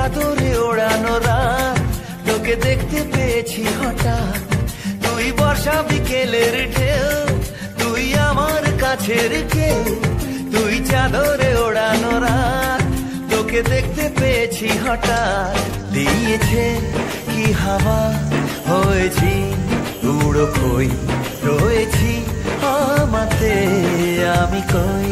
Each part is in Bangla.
চাদরে ওড়ানো রাত, তোকে দেখতে পেয়েছি হঠাৎ। তুই বর্ষা বিকেলের ঢেউ, তুই আমার কাছের কেউ। তুই চাদরে ওড়ানো রাত, তোকে দেখতে পেয়েছি হঠাৎ। দিয়েছে কি হাওয়া, হয়েছি উড়ো খই, রয়েছি আমাতে আমি কই।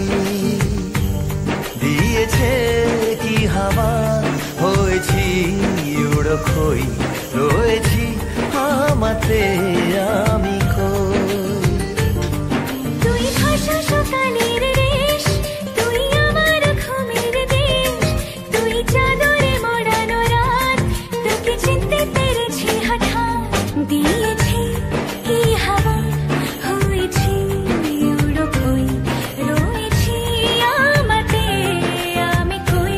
দিয়েছে কি হাওয়া, হয়েছি উড়ো খই, রয়েছি আমাতে আমি কই। তুই ভাষা সকালের রেশ, তুই আমার ঘুমের দেশ। তুই চাদরে মোড়ানো রাত, তোকে চিনতে পেরেছি হঠাৎ। দিয়েছি কি হাওয়া, হয়েছি উড়ো খই, রয়েছি আমাতে আমি কই।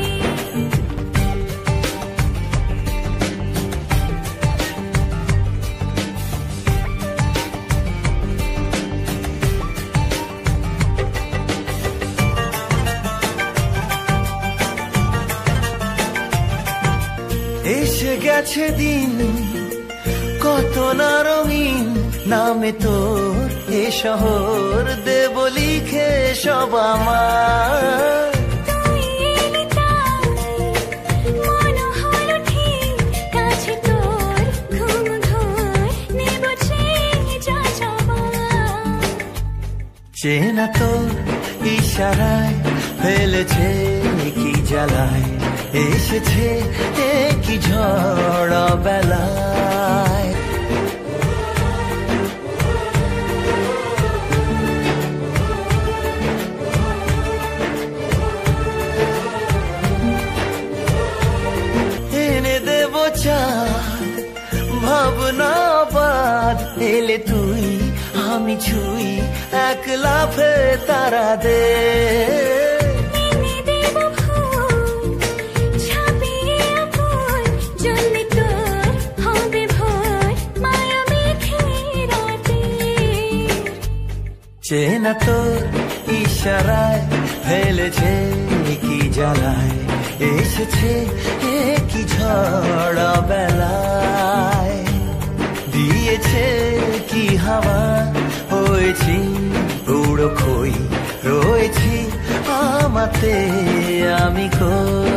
এসে গেছে দিন কত না রঙিন, নামে তোর এ শহর দেব লিখে সব আমার। তুই এলি তাই মন হলো ঠিক, কাছে তোর ঘুম ঘোর নেব যা যাবার। চেনা তোর ইশারায় ফেলেছে কি জ্বালায়, এসেছে কি ঝড় বেলায়। এনে দেব চাঁদ ভাবনা বাদ, এলে তুই আমি ছুই এক লাফে তারা দে। এনে দেব ফুল ছাপিয়ে ফুল, জন্মে তোর হবে ভোর মায়া মেঘে রাতে। চেনা তোর ইশারায় ফেলেছে কি জ্বালায়, এসেছে কি ঝড় বেলায়। দিয়েছে কি হাওয়া, হয়েছি উড়ো খই, রয়েছি আমাতে আমি কই।